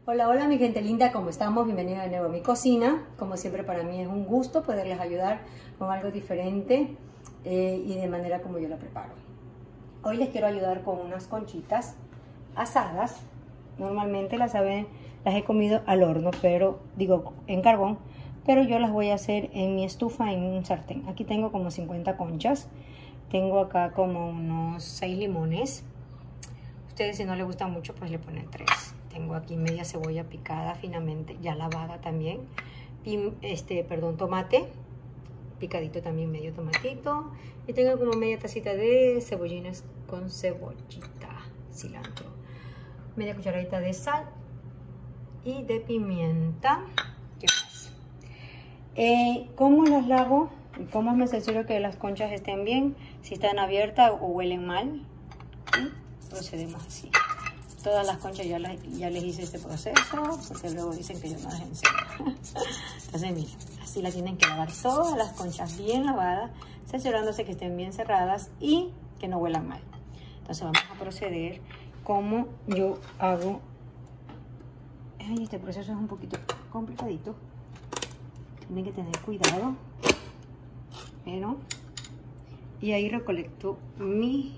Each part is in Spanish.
Hola, hola mi gente linda, ¿cómo estamos? Bienvenidos de nuevo a mi cocina. Como siempre para mí es un gusto poderles ayudar con algo diferente y de manera como yo la preparo. Hoy les quiero ayudar con unas conchitas asadas. Normalmente las he comido al horno, pero digo en carbón, pero yo las voy a hacer en mi estufa, en un sartén. Aquí tengo como 50 conchas. Tengo acá como unos 6 limones. Ustedes si no les gusta mucho pues le ponen 3. Tengo aquí media cebolla picada finamente, ya lavada también. Tomate, picadito también, medio tomatito. Y tengo como media tacita de cebollines con cebollita, cilantro. Media cucharadita de sal y de pimienta. ¿Qué más? ¿Cómo las lavo? ¿Y cómo me aseguro que las conchas estén bien? Si están abiertas o huelen mal. Y procedemos así. Todas las conchas ya les hice este proceso, porque luego dicen que yo no les enseño. Entonces, miren, así la tienen que lavar todas las conchas bien lavadas, asegurándose que estén bien cerradas y que no huelan mal. Entonces vamos a proceder como yo hago. Ay, este proceso es un poquito complicadito. Tienen que tener cuidado. Pero, y ahí recolecto mi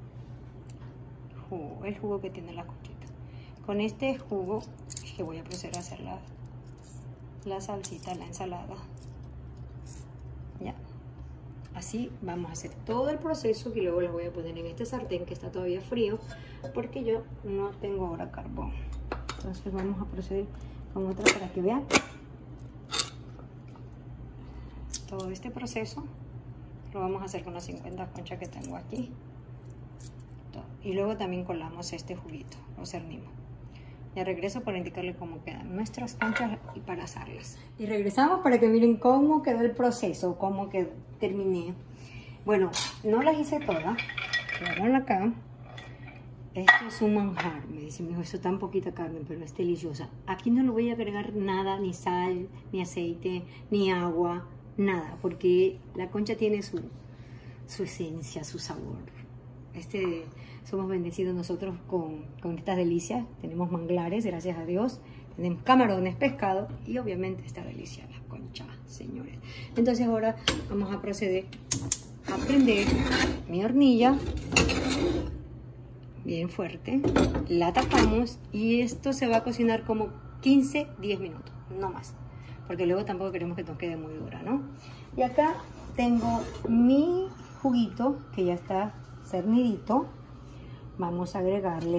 jugo, el jugo que tiene la conchita. Con este jugo que voy a proceder a hacer la salsita, la ensalada. Ya. Así vamos a hacer todo el proceso y luego lo voy a poner en este sartén que está todavía frío porque yo no tengo ahora carbón. Entonces vamos a proceder con otra para que vean todo este proceso. Lo vamos a hacer con las 50 conchas que tengo aquí. Y luego también colamos este juguito, lo cernimos. Ya regreso para indicarles cómo quedan nuestras conchas y para asarlas. Y regresamos para que miren cómo quedó el proceso, cómo que terminé. Bueno, no las hice todas, quedaron acá. Esto es un manjar, me dice mi hijo, eso tan poquita carne, pero es deliciosa. Aquí no le voy a agregar nada, ni sal, ni aceite, ni agua, nada, porque la concha tiene su esencia, su sabor. Somos bendecidos nosotros con estas delicias. Tenemos manglares, gracias a Dios. Tenemos camarones, pescado y obviamente esta delicia, las conchas, señores. Entonces ahora vamos a proceder a prender mi hornilla bien fuerte. La tapamos y esto se va a cocinar como 15-10 minutos, no más. Porque luego tampoco queremos que nos quede muy dura, ¿no? Y acá tengo mi juguito que ya está cernidito. Vamos a agregarle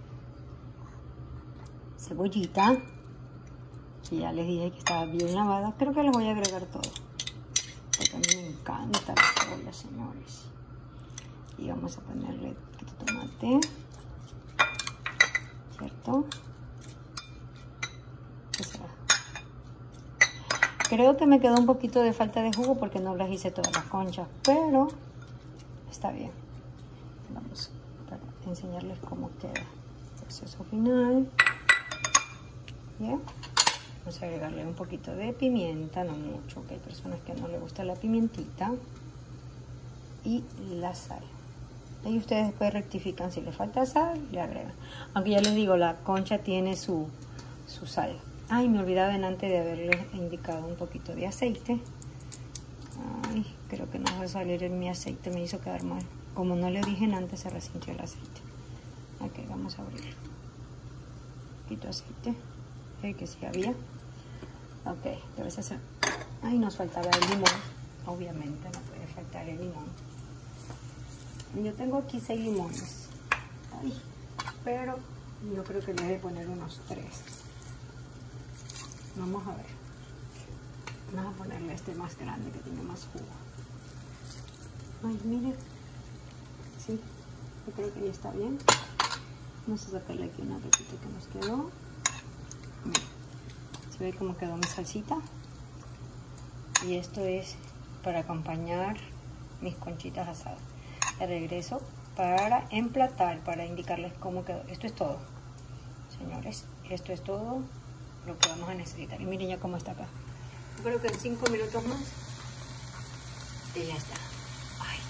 cebollita, que ya les dije que estaba bien lavada. Creo que les voy a agregar todo, porque a mí me encanta la cebolla, señores. Y vamos a ponerle tomate, ¿cierto? Creo que me quedó un poquito de falta de jugo porque no las hice todas las conchas, pero está bien. Vamos a enseñarles cómo queda el proceso final. Bien. Vamos a agregarle un poquito de pimienta, no mucho, que hay personas que no les gusta la pimientita. Y la sal. Ahí ustedes después rectifican, si les falta sal, le agregan. Aunque ya les digo, la concha tiene su sal. Ay, me olvidaba antes de haberles indicado un poquito de aceite. Ay, creo que no va a salir en mi aceite, me hizo quedar mal. Como no le dije antes, se resintió el aceite. Ok, vamos a abrir. Un poquito de aceite. Que sí había. Ok, debe ser. Ay, nos faltaba el limón. Obviamente no puede faltar el limón. Yo tengo aquí 6 limones. Ay, pero yo creo que le voy a poner unos 3. Vamos a ver. Vamos a ponerle este más grande que tiene más jugo. Ay, miren. Sí, yo creo que ya está bien. Vamos a sacarle aquí una pepita que nos quedó. Miren, se ve cómo quedó mi salsita. Y esto es para acompañar mis conchitas asadas. De regreso para emplatar, para indicarles cómo quedó. Esto es todo, señores. Esto es todo lo que vamos a necesitar. Y miren ya cómo está acá. Yo creo que en 5 minutos más y ya está. Ay,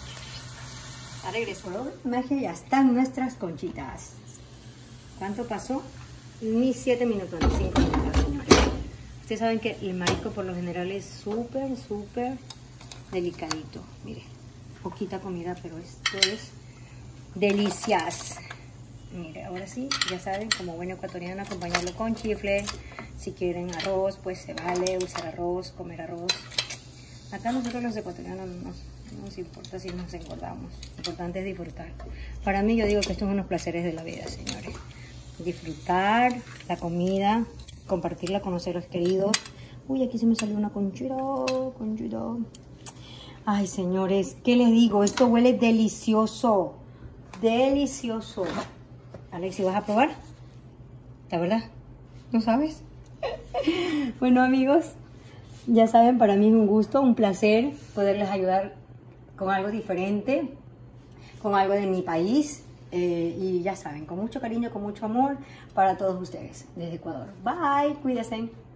qué rico. A regreso, magia, ya están nuestras conchitas. ¿Cuánto pasó? ni 7 minutos, ni 5 minutos, señores. Ustedes saben que el marisco por lo general es súper, súper delicadito. Mire, poquita comida, pero esto es delicias. Mire, ahora sí, ya saben, como buena ecuatoriana, acompañarlo con chifle. Si quieren arroz, pues se vale usar arroz, comer arroz. Acá nosotros los ecuatorianos no nos importa si nos engordamos. Lo importante es disfrutar. Para mí, yo digo que estos son unos placeres de la vida, señores. Disfrutar la comida, compartirla con los seres queridos. Uy, aquí se me salió una conchita, conchita. Ay, señores, ¿qué les digo? Esto huele delicioso. Delicioso. Alexi, ¿vas a probar? ¿La verdad? ¿No sabes? Bueno, amigos, ya saben, para mí es un gusto, un placer poderles ayudar con algo diferente, con algo de mi país. Y ya saben, con mucho cariño, con mucho amor para todos ustedes desde Ecuador. Bye, cuídense.